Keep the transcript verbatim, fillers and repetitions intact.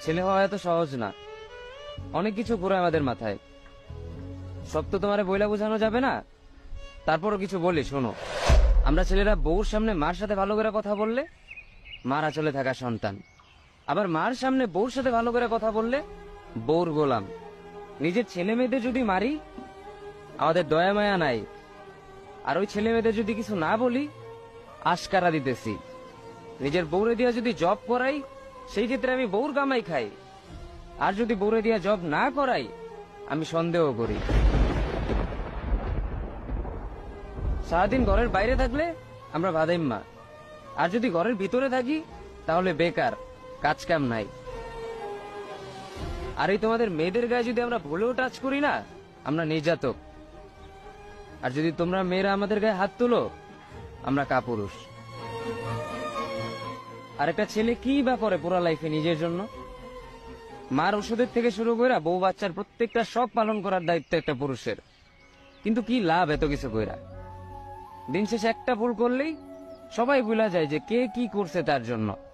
ছেলে হওয়া এত সহজ না, অনেক কিছু ঘুরে আমাদের মাথায়। সব তো তোমারে বইলা বোঝানো যাবে না, তারপরও কিছু বলি শোনো। আমরা ছেলেরা বউর সামনে মার সাথে ভালো করে কথা বললে মার আঁচলে থাকা সন্তান, আবার মার সামনে বউর সাথে ভালো করে কথা বললে বউর গোলাম। নিজের ছেলে মেয়েদের যদি মারি আমাদের দয়া মায়া নাই, আর ওই ছেলে মেয়েদের যদি কিছু না বলি আশকারা দিতেছি। নিজের বউরে দিয়া যদি জব করাই সেই ক্ষেত্রে আমি বউর কামাই খাই, আর যদি বউরে দিয়া জব না করাই আমি সন্দেহ করি। সারাদিন ঘরের বাইরে থাকলে আমরা ভাদাইম্মা, আর যদি ঘরের ভিতরে থাকি তাহলে বেকার, কাজ কাম নাই। আর এই তোমাদের মেয়েদের গায়ে যদি আমরা ভুলেও টাচ করি না আমরা নির্যাতক, আর যদি তোমরা মেয়েরা আমাদের গায়ে হাত তুলো আমরা কাপুরুষ। আর একটা ছেলে কি বা করে পুরো লাইফে নিজের জন্য? মার ওষুধের থেকে শুরু করে বউ বাচ্চার প্রত্যেকটা শখ পালন করার দায়িত্ব একটা পুরুষের। কিন্তু কি লাভ এত কিছু কইরা? দিন শেষে একটা ভুল করলেই সবাই ভুলা যায় যে কে কি করছে তার জন্য।